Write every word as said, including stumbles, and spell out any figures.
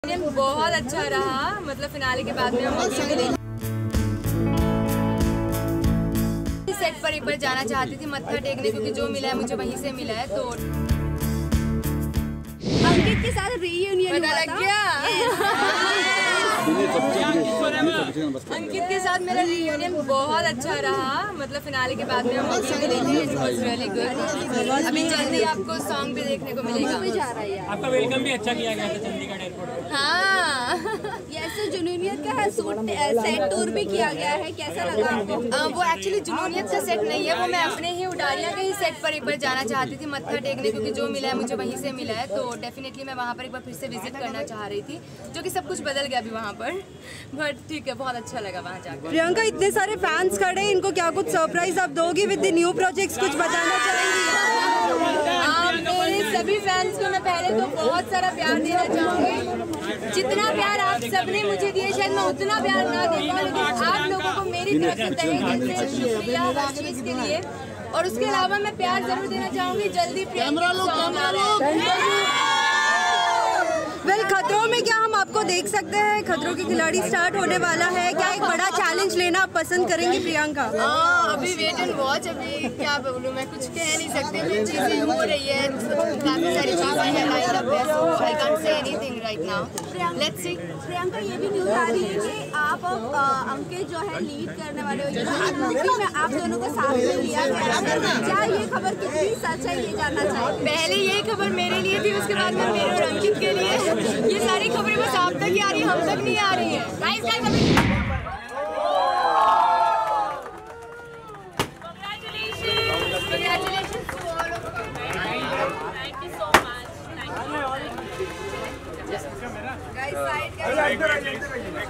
बहुत अच्छा रहा, मतलब फिनाले के बाद में हम सेट पर एक बार जाना चाहती थी मत्था टेकने, क्योंकि जो मिला है मुझे वहीं से मिला है। तो अंकित के साथ रीयूनियन पता लग गया। अंकित के साथ मेरा रीयूनियन बहुत अच्छा रहा, मतलब फिनाले के बाद में हम रियली गुड। अभी जल्दी आपको सॉन्ग भी देखने को मिलेगा। आपका वेलकम भी अच्छा किया गया था चंडीगढ़ एयरपोर्ट। हाँ, ऐसे जुनूनियत का है सूट सेट टूर भी किया गया है, कैसा लगा आपको? आ, वो एक्चुअली जुनूनियत का सेट नहीं है, वो मैं अपने ही उडारिया के ही सेट पर एक बार जाना चाहती थी मत्था टेकने, क्योंकि जो मिला है मुझे वहीं से मिला है। तो डेफिनेटली मैं वहाँ पर एक बार फिर से विजिट करना चाह रही थी, जो कि सब कुछ बदल गया अभी वहाँ पर, बट ठीक है, बहुत अच्छा लगा वहाँ जाकर। प्रियंका, इतने सारे फैंस खड़े, इनको क्या कुछ सरप्राइज आप दोगी विद द न्यू प्रोजेक्ट्स, कुछ बताना चाहेंगी? हाँ, मेरे सभी फैंस को मैं पहले तो बहुत सारा प्यार देना चाहूँगी। जितना प्यार आप सबने मुझे दिया, शायद मैं उतना प्यार ना दे पाऊँ, लेकिन आप लोगों को मेरी तरफ से तहे दिल से शुक्रिया हर चीज़ के लिए। और उसके अलावा मैं प्यार जरूर देना चाहूँगी, जल्दी वेल, खतरों में क्या हम आपको देख सकते हैं? खतरों के खिलाड़ी स्टार्ट होने वाला है, क्या एक बड़ा चैलेंज लेना आप पसंद करेंगी प्रियंका? हाँ, अभी वेट एंड वॉच, अभी क्या बोलूँ, मैं कुछ कह नहीं सकती, जो चीज़ें हो रही है, काफ़ी सारी चीज़ें हैं लाइन अप है, so I can't say anything right now. Let's see. Priyanka, ये भी न्यूज़ आ रही है कि आप अंकित जो है लीड करने वाले हो, मूवी में आप दोनों को साथ में लिया गया है, क्या ये खबर कितनी सच है ये जानना चाहिए? पहले यही खबर मेरे लिए थी, उसके बाद में मेरे और अंकित के लिए। ये सारी खबरें बस आप तक ही आ रही है, हम तक नहीं आ रही है। गाइस गाइस अभी congratulations congratulations to all of you. Thank you so much. Thank you guys. Side